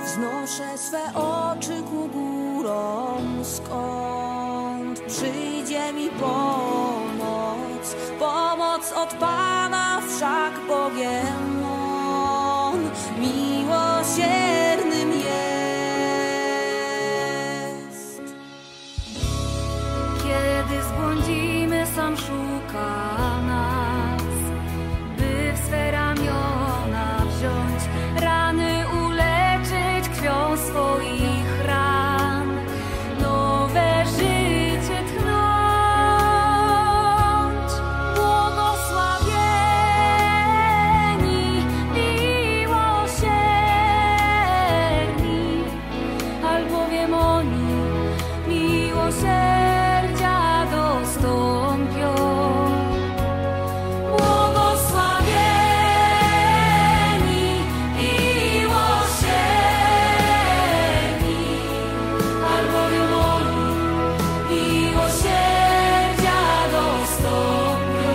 Wznoszę swe oczy ku górom, skąd przyjdzie mi pomoc. Pomoc od Pana, wszak Bogiem On miłosiernym jest. Kiedy zbłądzimy, sam szuka nas, by w swe ramiona wziąć, rany uleczyć krwią swoich ran, nowe życie tchnąć. Błogosławieni, miłosierni, albowiem oni miłosierdzia dostąpią. Błogosławieni, miłosierni, albowiem oni miłosierdzia dostąpią.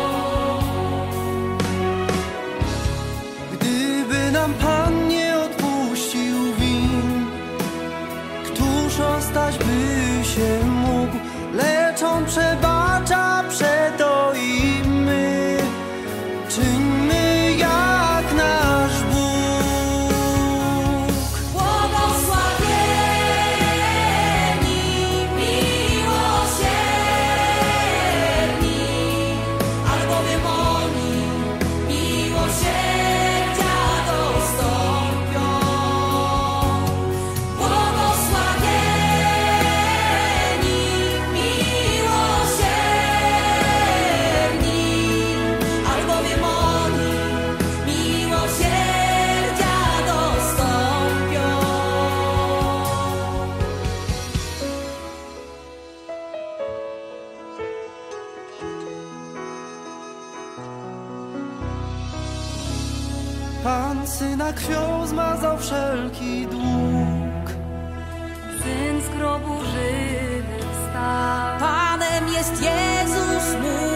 Gdyby nam Pan nie odpuścił win, któż ostać by się mógł? Lecz On przebacza, przeto i my czyńmy jak nasz Bóg. Błogosławieni, miłosierni, albowiem oni miłosierdzia dostąpią. Błogosławieni, miłosierni, albowiem oni miłosierdzia dostąpią. Pan Syna krwią zmazał wszelki dług. Syn z grobu żywy wstał. Panem jest Jezus mój.